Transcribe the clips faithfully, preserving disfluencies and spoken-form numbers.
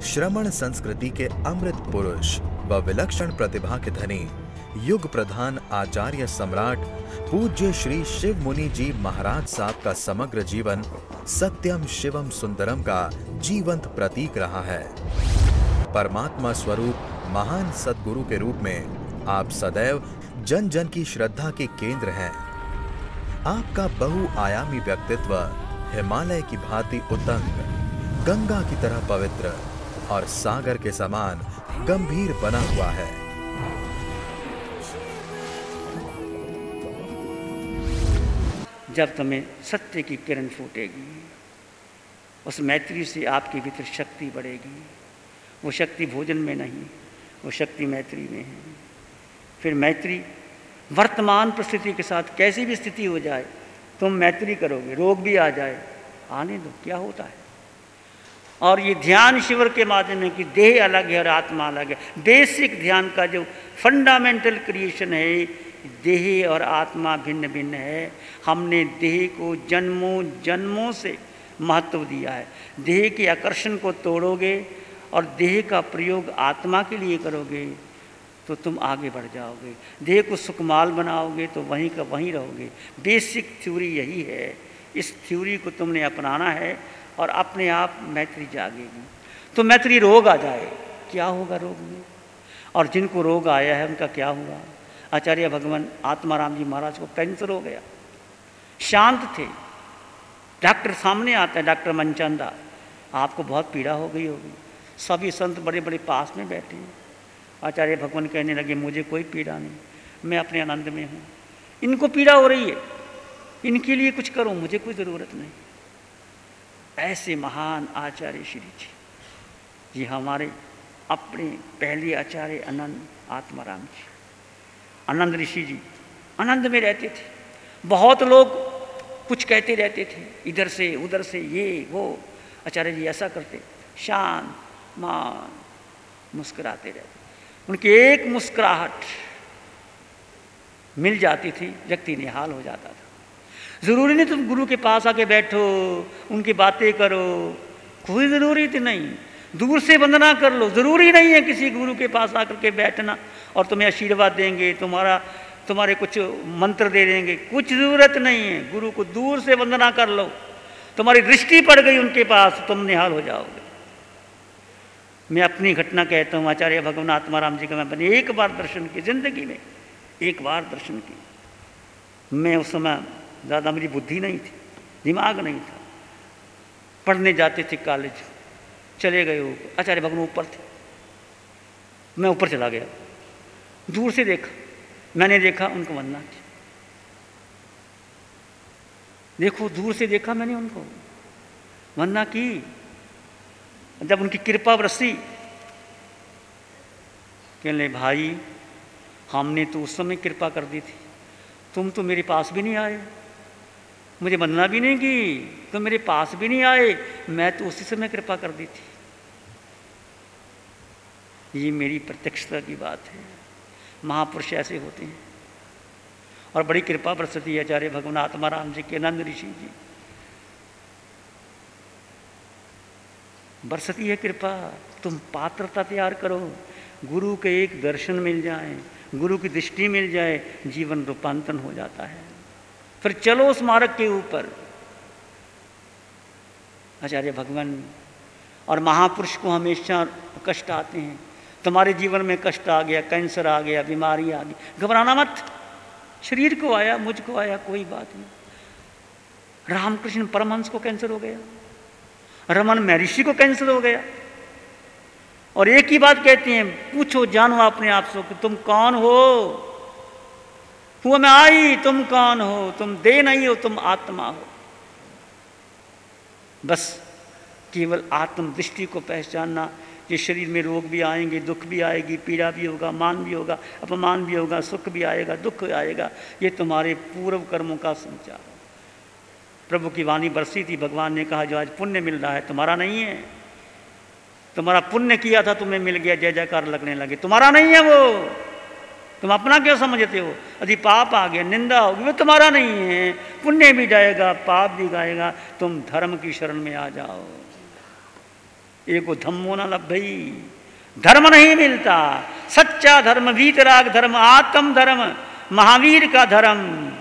श्रमण संस्कृति के अमृत पुरुष व विलक्षण प्रतिभा के धनी युग प्रधान आचार्य सम्राट पूज्य श्री शिव मुनि जी महाराज साहब का समग्र जीवन सत्यम शिवम सुंदरम का जीवंत प्रतीक रहा है। परमात्मा स्वरूप महान सद्गुरु के रूप में आप सदैव जन जन की श्रद्धा के केंद्र हैं। आपका बहुआयामी व्यक्तित्व हिमालय की भांति उतंग, गंगा की तरह पवित्र और सागर के समान गंभीर बना हुआ है। जब तुम्हें सत्य की किरण फूटेगी, उस मैत्री से आपके भीतर शक्ति बढ़ेगी। वो शक्ति भोजन में नहीं, वो शक्ति मैत्री में है। फिर मैत्री वर्तमान परिस्थिति के साथ कैसी भी स्थिति हो जाए, तुम मैत्री करोगे। रोग भी आ जाए, आने दो, क्या होता है। और ये ध्यान शिविर के माध्यम है कि देह अलग है और आत्मा अलग है। बेसिक ध्यान का जो फंडामेंटल क्रिएशन है, देह और आत्मा भिन्न भिन्न है। हमने देह को जन्मों जन्मों से महत्व दिया है। देह के आकर्षण को तोड़ोगे और देह का प्रयोग आत्मा के लिए करोगे तो तुम आगे बढ़ जाओगे। देह को सुकमाल बनाओगे तो वहीं का वहीं रहोगे। बेसिक थ्योरी यही है। इस थ्योरी को तुमने अपनाना है और अपने आप मैत्री जागेगी। तो मैत्री रोग आ जाए, क्या होगा रोग में? और जिनको रोग आया है उनका क्या हुआ? आचार्य भगवान आत्माराम जी महाराज को कैंसर हो गया। शांत थे, डॉक्टर सामने आता है, डॉक्टर मनचंदा, आपको बहुत पीड़ा हो गई होगी। सभी संत बड़े बड़े पास में बैठे हैं। आचार्य भगवान कहने लगे, मुझे कोई पीड़ा नहीं, मैं अपने आनंद में हूँ। इनको पीड़ा हो रही है, इनके लिए कुछ करो, मुझे कोई ज़रूरत नहीं। ऐसे महान आचार्य श्री जी जी हमारे अपने पहले आचार्य अनंत आत्माराम जी, आनंद ऋषि जी आनंद में रहते थे। बहुत लोग कुछ कहते रहते थे, इधर से उधर से, ये वो। आचार्य जी ऐसा करते, शांत मान मुस्कुराते रहते। उनकी एक मुस्कुराहट मिल जाती थी, व्यक्ति निहाल हो जाता था। ज़रूरी नहीं तुम गुरु के पास आके बैठो, उनकी बातें करो, कोई ज़रूरी तो नहीं। दूर से वंदना कर लो, ज़रूरी नहीं है किसी गुरु के पास आकर के बैठना और तुम्हें आशीर्वाद देंगे, तुम्हारा तुम्हारे कुछ मंत्र दे देंगे, कुछ ज़रूरत नहीं है। गुरु को दूर से वंदना कर लो, तुम्हारी दृष्टि पड़ गई उनके पास, तुम निहाल हो जाओगे। मैं अपनी घटना कहता हूँ। आचार्य भगवान आत्माराम जी का मैंने एक बार दर्शन की, जिंदगी में एक बार दर्शन की। मैं उस समय ज़्यादा मेरी बुद्धि नहीं थी, दिमाग नहीं था। पढ़ने जाते थे कॉलेज, चले गए ऊपर। आचार्य भगवान ऊपर थे, मैं ऊपर चला गया। दूर से देखा, मैंने देखा उनको वंदना की। देखो, दूर से देखा मैंने उनको, वंदना की। जब उनकी कृपा बरसी, कहने भाई हमने तो उस समय कृपा कर दी थी, तुम तो मेरे पास भी नहीं आए, मुझे वंदना भी नहीं की, तुम मेरे पास भी नहीं आए, मैं तो उसी समय कृपा कर दी थी। ये मेरी प्रत्यक्षता की बात है। महापुरुष ऐसे होते हैं और बड़ी कृपा बरसती है आचार्य भगवान आत्माराम जी के, आनंद ऋषि जी बरसती है कृपा। तुम पात्रता तैयार करो, गुरु के एक दर्शन मिल जाए, गुरु की दृष्टि मिल जाए, जीवन रूपांतरण हो जाता है। फिर चलो उस मार्ग के ऊपर। आचार्य भगवान और महापुरुष को हमेशा कष्ट आते हैं। तुम्हारे जीवन में कष्ट आ गया, कैंसर आ गया, बीमारी आ गई, घबराना मत। शरीर को आया, मुझको आया, कोई बात नहीं। रामकृष्ण परमहंस को कैंसर हो गया, रमन महर्षि को कैंसर हो गया, और एक ही बात कहते हैं, पूछो जानो अपने आप से कि तुम कौन हो। हुआ मैं आई, तुम कौन हो? तुम देह नहीं हो, तुम आत्मा हो। बस केवल आत्म दृष्टि को पहचानना। ये शरीर में रोग भी आएंगे, दुख भी आएगी, पीड़ा भी होगा, मान भी होगा, अपमान भी होगा, सुख भी आएगा, दुख आएगा। ये तुम्हारे पूर्व कर्मों का संचार। प्रभु की वाणी बरसी थी, भगवान ने कहा जो आज पुण्य मिल रहा है तुम्हारा नहीं है। तुम्हारा पुण्य किया था, तुम्हें मिल गया, जय जयकार लगने लगे, तुम्हारा नहीं है वो। तुम अपना क्यों समझते हो? यदि पाप आ गया, निंदा होगी, वो तुम्हारा नहीं है। पुण्य भी जाएगा, पाप भी गाएगा, तुम धर्म की शरण में आ जाओ। एको धम्मो न लभई, धर्म नहीं मिलता। सच्चा धर्म, वीतराग धर्म, आत्म धर्म, महावीर का धर्म।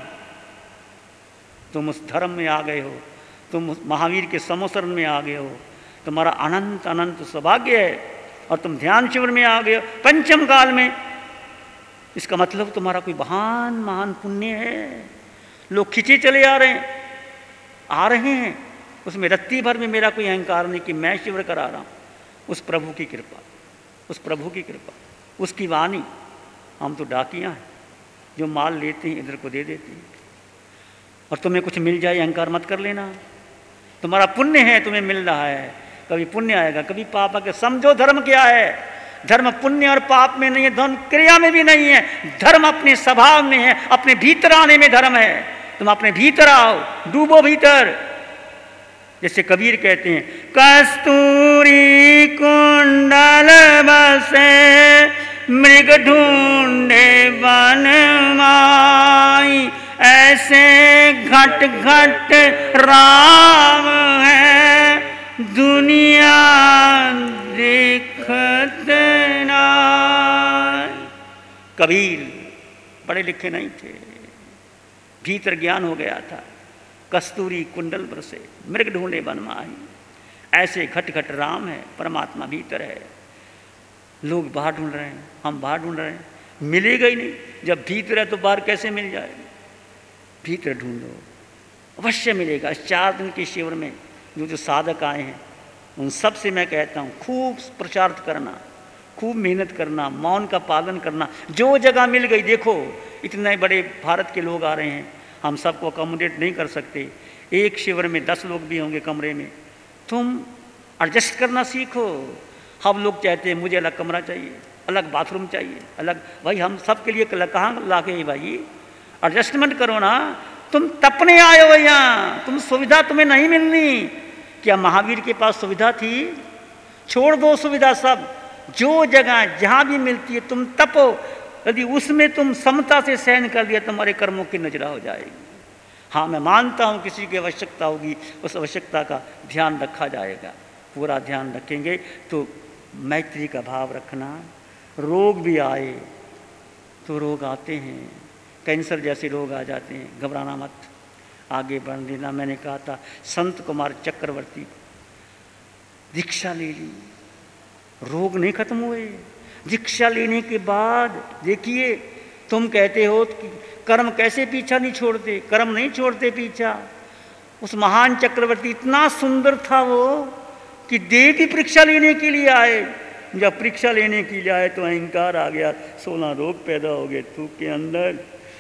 तुम उस धर्म में आ गए हो, तुम उस महावीर के समोसरण में आ गए हो, तुम्हारा अनंत अनंत सौभाग्य है। और तुम ध्यान शिविर में आ गए हो पंचम काल में, इसका मतलब तुम्हारा कोई महान महान पुण्य है। लोग खिंचे चले आ रहे हैं, आ रहे हैं, उसमें रत्ती भर में मेरा कोई अहंकार नहीं कि मैं शिविर करा रहा हूँ। उस प्रभु की कृपा, उस प्रभु की कृपा, उसकी वाणी। हम तो डाकियाँ हैं जो माल लेते हैं इधर को दे देते हैं। और तुम्हें कुछ मिल जाए अहंकार मत कर लेना, तुम्हारा पुण्य है, तुम्हें मिल रहा है। कभी पुण्य आएगा, कभी पाप आएगा। समझो धर्म क्या है। धर्म पुण्य और पाप में नहीं है, धर्म क्रिया में भी नहीं है। धर्म अपने स्वभाव में है, अपने भीतर आने में धर्म है। तुम अपने भीतर आओ, डूबो भीतर। जैसे कबीर कहते हैं, कस्तूरी कुंडल बसे मृग ढूंढे वन माई, ऐसे घट घट राम है दुनिया देखत ना। कबीर पढ़े लिखे नहीं थे, भीतर ज्ञान हो गया था। कस्तूरी कुंडल बरसे मृग ढूंढे वन माही, ऐसे घट घट राम है, परमात्मा भीतर है। लोग बाहर ढूंढ रहे हैं, हम बाहर ढूंढ रहे हैं, मिलेगा ही नहीं। जब भीतर है तो बाहर कैसे मिल जाएगा। भीतर ढूंढो, अवश्य मिलेगा। इस चार दिन के शिविर में जो जो साधक आए हैं उन सब से मैं कहता हूँ, खूब प्रचार करना, खूब मेहनत करना, मौन का पालन करना। जो जगह मिल गई, देखो इतने बड़े भारत के लोग आ रहे हैं, हम सबको अकोमोडेट नहीं कर सकते। एक शिविर में दस लोग भी होंगे कमरे में, तुम एडजस्ट करना सीखो। हम लोग चाहते हैं मुझे अलग कमरा चाहिए, अलग बाथरूम चाहिए, अलग। भाई हम सब के लिए कहाँ ला के भाई एडजस्टमेंट करो ना। तुम तपने आए हो यहाँ, तुम सुविधा तुम्हें नहीं मिलनी। क्या महावीर के पास सुविधा थी? छोड़ दो सुविधा सब। जो जगह जहाँ भी मिलती है तुम तपो। यदि उसमें तुम समता से सहन कर लिया, तुम्हारे कर्मों की नजरा हो जाएगी। हाँ, मैं मानता हूँ किसी की आवश्यकता होगी, उस आवश्यकता का ध्यान रखा जाएगा। पूरा ध्यान रखेंगे तो मैत्री का भाव रखना। रोग भी आए तो रोग आते हैं, कैंसर जैसे रोग आ जाते हैं, घबराना मत, आगे बढ़ देना। मैंने कहा था संत कुमार चक्रवर्ती दीक्षा ले ली, रोग नहीं खत्म हुए। दीक्षा लेने के बाद देखिए, तुम कहते हो कि कर्म कैसे पीछा नहीं छोड़ते, कर्म नहीं छोड़ते पीछा। उस महान चक्रवर्ती इतना सुंदर था वो कि देव की परीक्षा लेने के लिए आए। जब परीक्षा लेने के लिए आए तो अहंकार आ गया, सोलह रोग पैदा हो गए थूक के अंदर।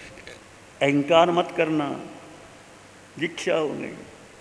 अहंकार मत करना, दीक्षा हो गई।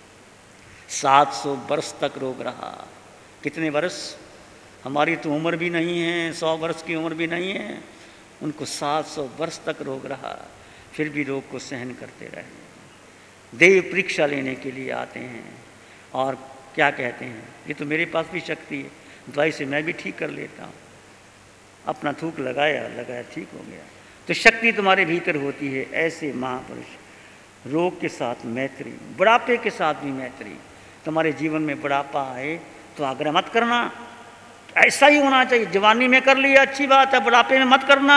सात सौ वर्ष तक रोग रहा। कितने वर्ष? हमारी तो उम्र भी नहीं है, सौ वर्ष की उम्र भी नहीं है। उनको सात सौ वर्ष तक रोग रहा, फिर भी रोग को सहन करते रहे। देव परीक्षा लेने के लिए आते हैं और क्या कहते हैं, ये तो मेरे पास भी शक्ति है, दवाई से मैं भी ठीक कर लेता हूँ। अपना थूक लगाया लगाया ठीक हो गया। तो शक्ति तुम्हारे भीतर होती है। ऐसे महापुरुष, रोग के साथ मैत्री, बुढ़ापे के साथ भी मैत्री। तुम्हारे जीवन में बुढ़ापा आए तो आग्रह मत करना, ऐसा ही होना चाहिए। जवानी में कर लिया अच्छी बात है, बुढ़ापे में मत करना।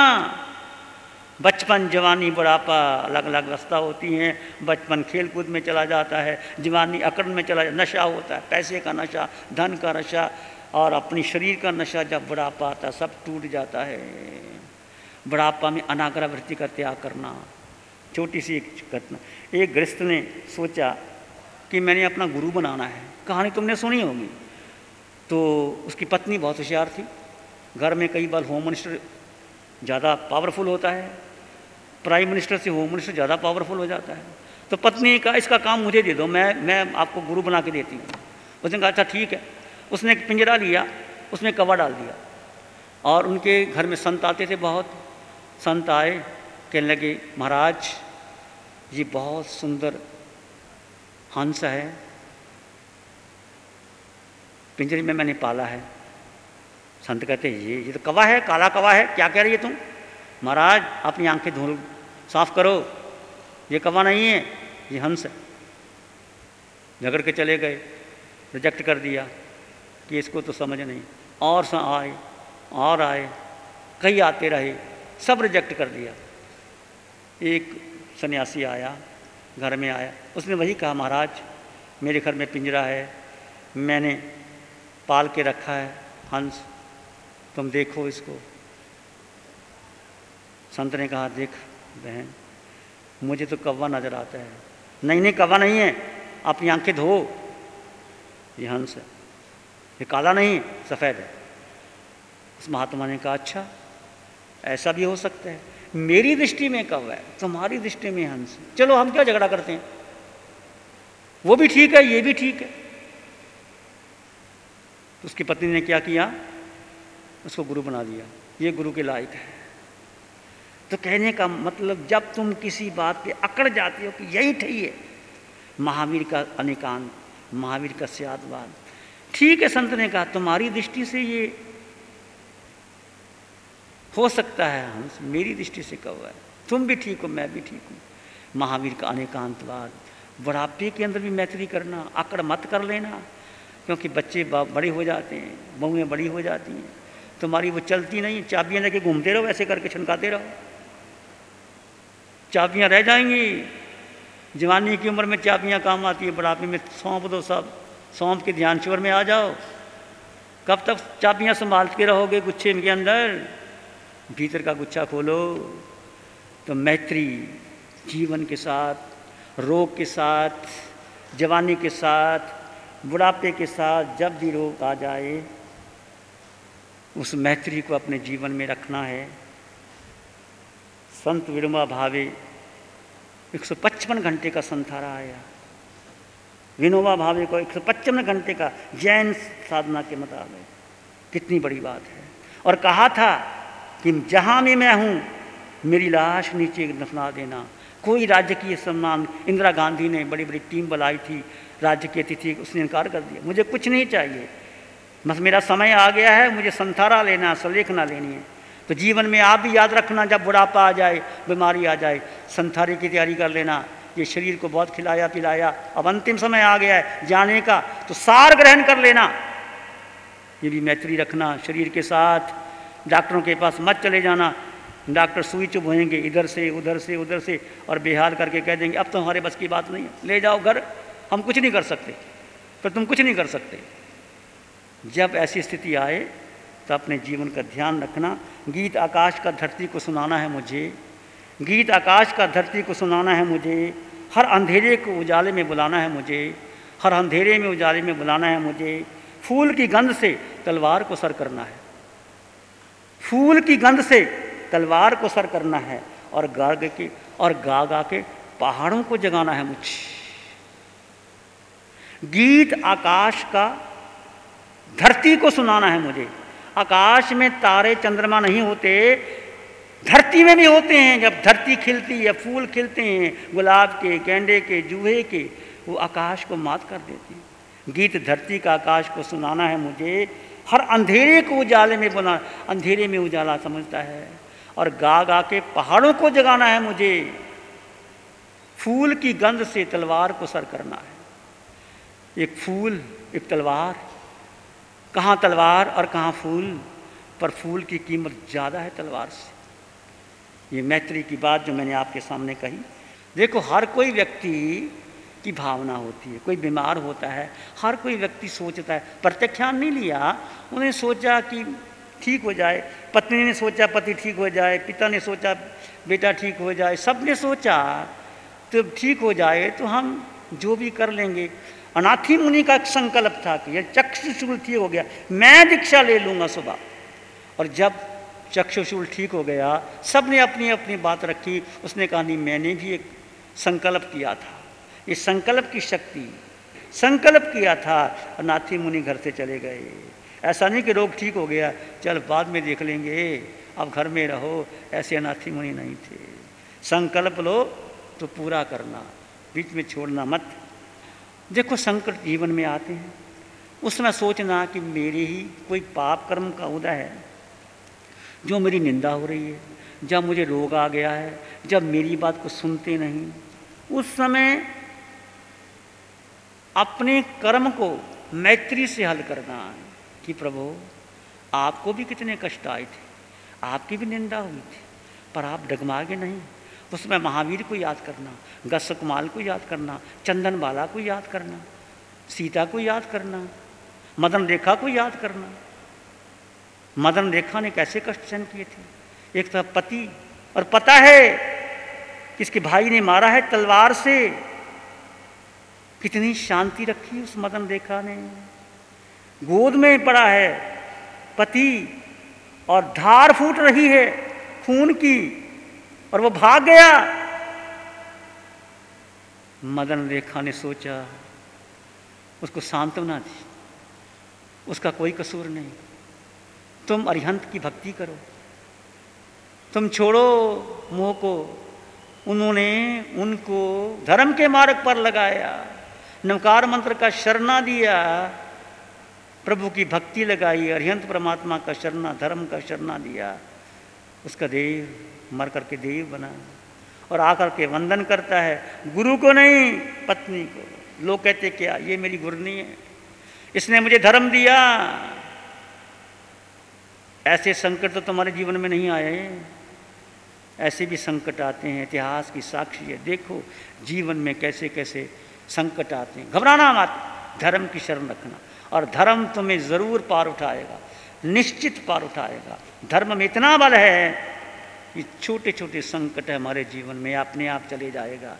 बचपन, जवानी, बुढ़ापा अलग अलग रास्ता होती हैं। बचपन खेल कूद में चला जाता है, जवानी अकड़ में चला जाता, नशा होता है, पैसे का नशा, धन का नशा और अपनी शरीर का नशा। जब बुढ़ापा आता है सब टूट जाता है। बुढ़ापा में अनाग्रह वृत्ति का त्याग करना। छोटी सी एक घटना, एक गृहस्थ ने सोचा कि मैंने अपना गुरु बनाना है। कहानी तुमने सुनी होगी। तो उसकी पत्नी बहुत होशियार थी। घर में कई बार होम मिनिस्टर ज़्यादा पावरफुल होता है, प्राइम मिनिस्टर से होम मिनिस्टर ज़्यादा पावरफुल हो जाता है। तो पत्नी का इसका काम मुझे दे दो, मैं मैं आपको गुरु बना के देती हूँ। उसने कहा अच्छा ठीक है। उसने एक पिंजरा लिया, उसमें कवर डाल दिया और उनके घर में संत आते थे बहुत। संत आए, कहने लगे महाराज ये बहुत सुंदर हंस है, पिंजरे में मैंने पाला है। संत कहते ये ये तो कौवा है, काला कौवा है, क्या कह रही है तुम? महाराज अपनी आंखें धो साफ करो, ये कौवा नहीं है, ये हंस है। झगड़ के चले गए, रिजेक्ट कर दिया। कि इसको तो समझ नहीं, और स आए और आए, कई आते रहे, सब रिजेक्ट कर दिया। एक सन्यासी आया, घर में आया, उसने वही कहा, महाराज मेरे घर में पिंजरा है, मैंने पाल के रखा है हंस, तुम देखो इसको। संत ने कहा, देख बहन, मुझे तो कौवा नजर आता है। नहीं नहीं, कौवा नहीं है, अपनी आंखें धो, ये हंस है, ये काला नहीं सफ़ेद है। उस महात्मा ने कहा, अच्छा ऐसा भी हो सकता है, मेरी दृष्टि में कौवा है, तुम्हारी दृष्टि में हंस है, चलो हम क्या झगड़ा करते हैं, वो भी ठीक है ये भी ठीक है। तो उसकी पत्नी ने क्या किया, उसको गुरु बना दिया, ये गुरु के लायक है। तो कहने का मतलब, जब तुम किसी बात पे अकड़ जाते हो कि यही ठीक है, महावीर का अनेकांत, महावीर का स्यादवाद, ठीक है, संत ने कहा तुम्हारी दृष्टि से ये हो सकता है हंस, मेरी दृष्टि से कौवा है, तुम भी ठीक हो मैं भी ठीक हूँ। महावीर का अनेकांतवाद, बुढ़ापे के अंदर भी मैत्री करना, अकड़ मत कर लेना, क्योंकि बच्चे बड़े हो जाते हैं, बहुएं बड़ी हो जाती हैं, तुम्हारी वो चलती नहीं, चाबियाँ लेके घूमते रहो, ऐसे करके छनकाते रहो, चाबियाँ रह जाएंगी। जवानी की उम्र में चाबियाँ काम आती है, बुढ़ापे में सौंप दो सब, सौंप के ध्यान शिविर में आ जाओ। कब तक चाबियाँ संभाल के रहोगे गुच्छे के अंदर, भीतर का गुच्छा खोलो। तो मैत्री जीवन के साथ, रोग के साथ, जवानी के साथ, बुढ़ापे के साथ, जब भी रोग आ जाए उस मैत्री को अपने जीवन में रखना है। संत विनोबा भावे एक सौ पचपन घंटे का संथारा आया, विनोबा भावे को एक सौ पचपन घंटे का जैन साधना के मुताबिक, कितनी बड़ी बात है। और कहा था कि जहाँ में मैं हूँ मेरी लाश नीचे दफना देना। कोई राजकीय सम्मान, इंदिरा गांधी ने बड़ी बड़ी टीम बुलाई थी, राज्य की अतिथि, उसने इनकार कर दिया, मुझे कुछ नहीं चाहिए, बस मेरा समय आ गया है, मुझे संथारा लेना, सलेखना लेनी है। तो जीवन में आप भी याद रखना, जब बुढ़ापा आ जाए, बीमारी आ जाए, संथारे की तैयारी कर लेना। ये शरीर को बहुत खिलाया पिलाया, अब अंतिम समय आ गया है जाने का, तो सार ग्रहण कर लेना। ये भी मैत्री रखना शरीर के साथ। डॉक्टरों के पास मत चले जाना, डॉक्टर सुई चुभोएंगे इधर से उधर से उधर से, और बेहाल करके कह देंगे अब तो हमारे बस की बात नहीं है, ले जाओ घर, हम कुछ नहीं कर सकते। पर तुम कुछ नहीं कर सकते। जब ऐसी स्थिति आए तो अपने जीवन का ध्यान रखना। गीत आकाश का धरती को सुनाना है मुझे, गीत आकाश का धरती को सुनाना है मुझे, हर अंधेरे को उजाले में बुलाना है मुझे, हर अंधेरे में उजाले में बुलाना है मुझे। फूल की गंध से तलवार को सर करना है, फूल की गंध से तलवार को सर करना है, और गा के और गा गा के पहाड़ों को जगाना है मुझे। गीत आकाश का धरती को सुनाना है मुझे। आकाश में तारे चंद्रमा नहीं होते, धरती में भी होते हैं। जब धरती खिलती है, फूल खिलते हैं, गुलाब के, गेंदे के, जूहे के, वो आकाश को मात कर देते हैं। गीत धरती का आकाश को सुनाना है मुझे, हर अंधेरे को उजाले में बुला, अंधेरे में उजाला समझता है, और गा गा के पहाड़ों को जगाना है मुझे। फूल की गंध से तलवार को सर करना है। एक फूल, एक तलवार, कहाँ तलवार और कहाँ फूल, पर फूल की कीमत ज़्यादा है तलवार से। ये मैत्री की बात जो मैंने आपके सामने कही। देखो, हर कोई व्यक्ति की भावना होती है, कोई बीमार होता है, हर कोई व्यक्ति सोचता है, प्रत्याख्यान नहीं लिया, उन्हें सोचा कि ठीक हो जाए, पत्नी ने सोचा पति ठीक हो जाए, पिता ने सोचा बेटा ठीक हो जाए, सब ने सोचा तो ठीक हो जाए तो हम जो भी कर लेंगे। अनाथी मुनि का एक संकल्प था कि यह चक्षुशूल ठीक हो गया, मैं दीक्षा ले लूँगा सुबह। और जब चक्षुशूल ठीक हो गया, सब ने अपनी अपनी बात रखी, उसने कहा नहीं मैंने भी एक संकल्प किया था। ये संकल्प की शक्ति, संकल्प किया था। अनाथी मुनि घर से चले गए। ऐसा नहीं कि रोग ठीक हो गया, चल बाद में देख लेंगे, अब घर में रहो, ऐसे अनाथी मुनि नहीं थे। संकल्प लो तो पूरा करना, बीच में छोड़ना मत। देखो, संकट जीवन में आते हैं, उस समय सोचना कि मेरे ही कोई पाप कर्म का उदय है जो मेरी निंदा हो रही है, जब मुझे रोग आ गया है, जब मेरी बात को सुनते नहीं, उस समय अपने कर्म को मैत्री से हल करना है। कि प्रभु आपको भी कितने कष्ट आए थे, आपकी भी निंदा हुई थी, पर आप डगमागे नहीं। उसमें महावीर को याद करना, गस्सकुमाल को याद करना, चंदन बाला को याद करना, सीता को याद करना, मदन रेखा को याद करना। मदन रेखा ने कैसे कष्ट सहन किए थे। एक तरफ पति, और पता है कि इसके भाई ने मारा है तलवार से, कितनी शांति रखी उस मदन रेखा ने। गोद में पड़ा है पति और धार फूट रही है खून की, और वो भाग गया। मदन रेखा ने सोचा, उसको सांत्वना दी, उसका कोई कसूर नहीं, तुम अरिहंत की भक्ति करो, तुम छोड़ो मोह को। उन्होंने उनको धर्म के मार्ग पर लगाया, नमकार मंत्र का शरणा दिया, प्रभु की भक्ति लगाई, अरिहंत परमात्मा का शरणा, धर्म का शरणा दिया। उसका देव मर करके देव बना और आकर के वंदन करता है, गुरु को नहीं पत्नी को। लोग कहते क्या, ये मेरी गुरनी है, इसने मुझे धर्म दिया। ऐसे संकट तो तुम्हारे जीवन में नहीं आए, ऐसे भी संकट आते हैं, इतिहास की साक्षी है। देखो जीवन में कैसे कैसे संकट आते हैं, घबराना मत, धर्म की शरण रखना, और धर्म तुम्हें जरूर पार उठाएगा, निश्चित पार उठाएगा। धर्म में इतना बल है कि छोटे छोटे संकट है हमारे जीवन में अपने आप चले जाएगा।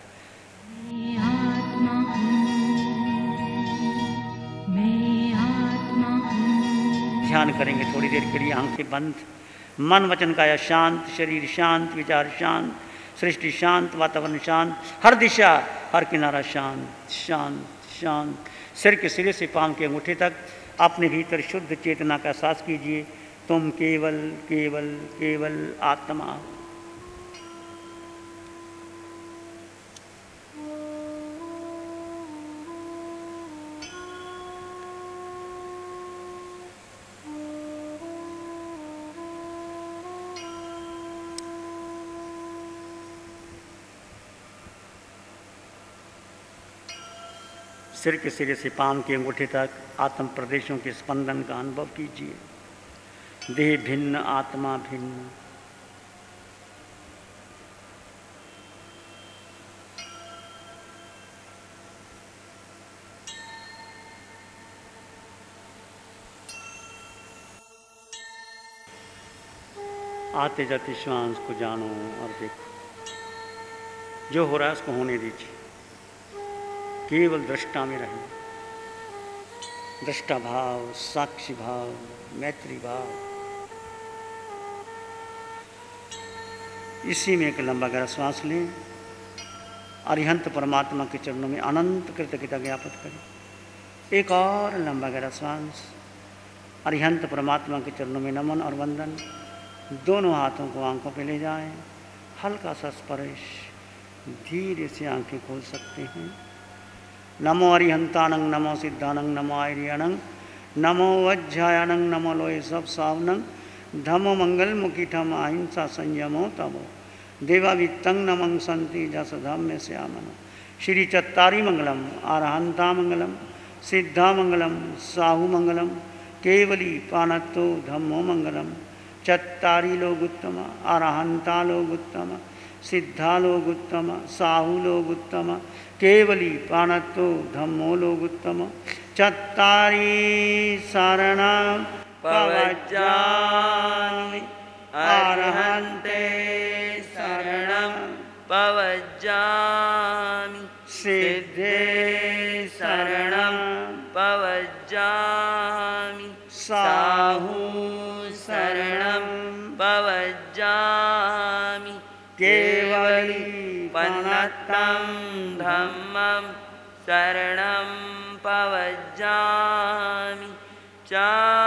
ध्यान करेंगे थोड़ी देर के लिए, आंखें बंद, मन वचन काया शांत, शरीर शांत, विचार शांत, सृष्टि शांत, वातावरण शांत, हर दिशा हर किनारा शांत शांत शांत। सिर के सिरे से पांव के अंगूठे तक अपने भीतर शुद्ध चेतना का एहसास कीजिए। तुम केवल केवल केवल आत्मा। सिर के सिरे से पांव के अंगूठे तक आत्म प्रदेशों के स्पंदन का अनुभव कीजिए। देह भिन्न, आत्मा भिन्न। आते जाते श्वास को जानो और देखो, जो हो रहा है उसको होने दीजिए। केवल दृष्टा में रहें, दृष्टा भाव, साक्षी भाव, मैत्री भाव। इसी में एक लंबा गहरा श्वास लें, अरिहंत परमात्मा के चरणों में अनंत कृतज्ञता ज्ञापित करें। एक और लंबा गहरा श्वास, अरिहंत परमात्मा के चरणों में नमन और वंदन। दोनों हाथों को आंखों पे ले जाएं, हल्का सा स्पर्श, धीरे से आंखें खोल सकते हैं। नमो अरिहंतानंग, नमो सिद्धानंग, नमो आर्यानंग, नमो वज्रायानंग, नमो लोय सब सावनंग, धमो मंगल मुखीठम अहिंसा संयमो तमो देवावित्तंग नमं संति जस धम्य श्यामन। श्री चत्तारी मंगलम, अरहंता मंगलम, सिद्धा मंगलम, साहु मंगलम, केवली पानत्तो धम्मो मंगलम। चत्तारी लोग उत्तम, अरहंता लोग उत्तम, सिद्धा लोग उत्तम, साहु लोग उत्तम, केवली पानत्तो धम्मो लोग उत्तम। चत्तारी शरणं प्रव्रजामि, अरहन्ते शरणं प्रव्रजामि, सिद्धे शरणं प्रव्रजामि, साहु शरणं प्रव्रजामि, केवली पानत्तं धम्मं शरणं प्रव्रजामि। चा